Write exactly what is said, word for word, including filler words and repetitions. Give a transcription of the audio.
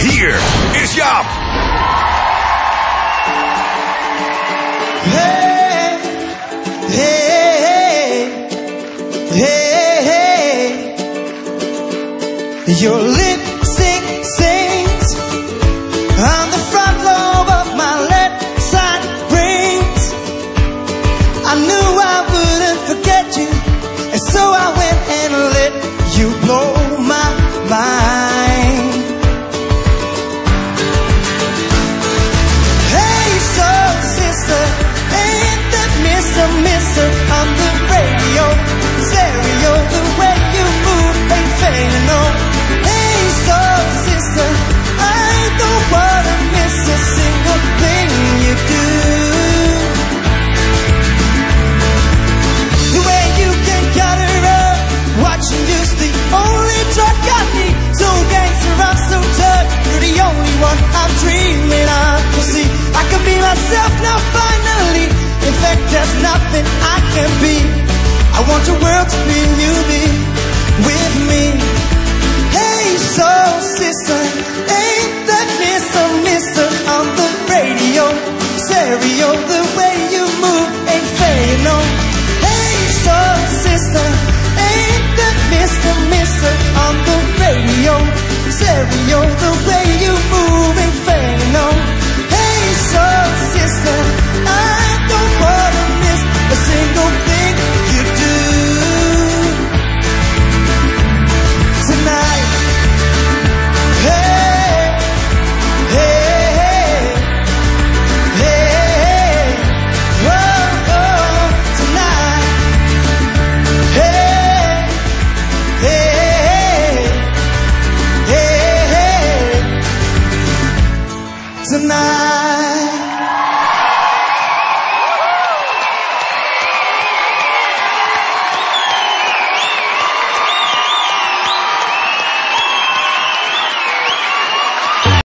Hier is Jaap. Hey, hey, hey, hey. Your lip sync sings on the front lobe of my left side brains. I knew I wouldn't forget you, and so I went and let you blow my mind. Hey, soul sister, ain't that Mister Mister on the radio, stereo, the way you move ain't failing on. Hey, soul sister, I don't wanna miss a single thing you do. The way you can cut her up, watching you's the only drug I need. So gangster, I'm so tough, you're the only one I'm dreaming of. You see, I can be myself now finally. In fact, there's nothing I can be. I want the world to be you, be with me. Hey, soul sister, ain't that Mister Mister on the radio, stereo, the way you move ain't fading on. Hey, soul sister, ain't that Mister Mister on the radio, stereo, the way you move ain't fading on. Hey, soul sister, I don't wanna miss a single thing you do tonight. Hey, hey, hey, whoa, oh, tonight. Hey, hey, hey, hey, tonight.